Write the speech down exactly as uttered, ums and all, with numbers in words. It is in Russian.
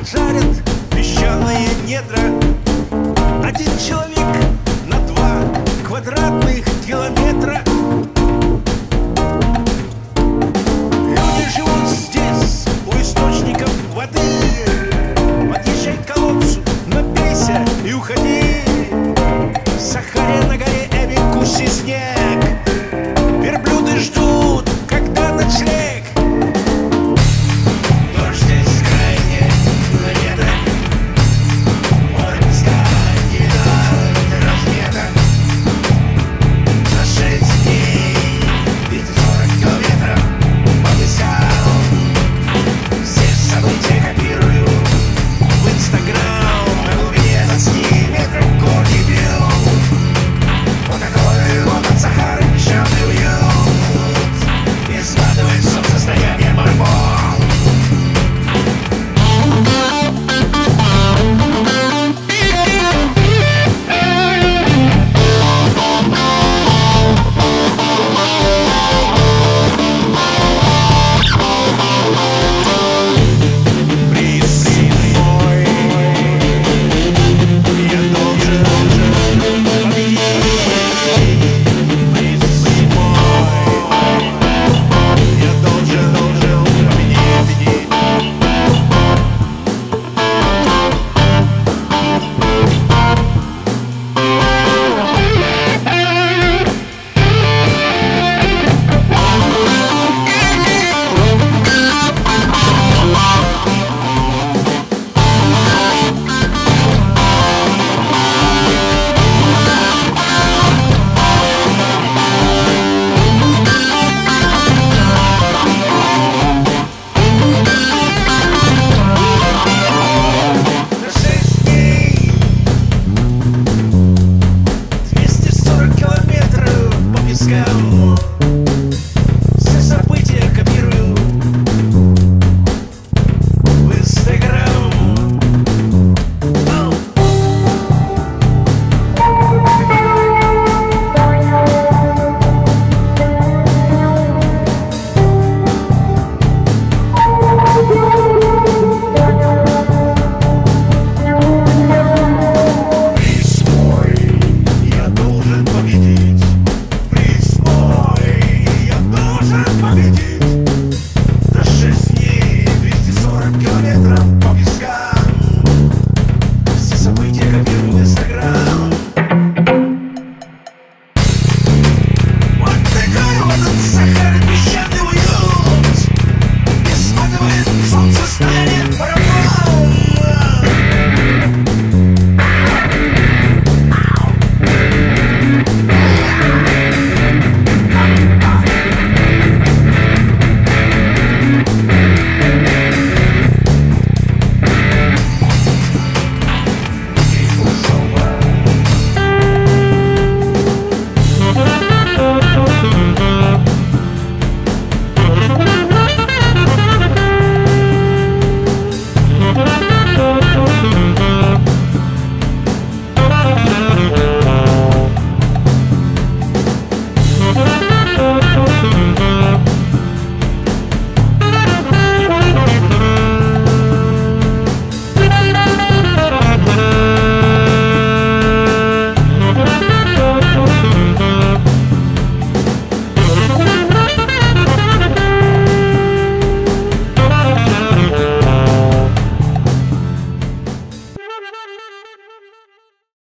поджарят песчаные недра. Один человек на два квадратных километра. Люди живут здесь у источников воды. Подъезжай к колодцу, напейся и уходи. В Сахаре на горе Эбби-Кусси снег. Верблюды ждут, когда ночлег. Дождь здесь крайне редок. Отпуска не дает размета. За шесть дней двести сорок километров повысял. Все события копирую в Инстаграм. На глубине двадцати метров корни бил. Вот такой вот от Сахары песчаный уют. И складывается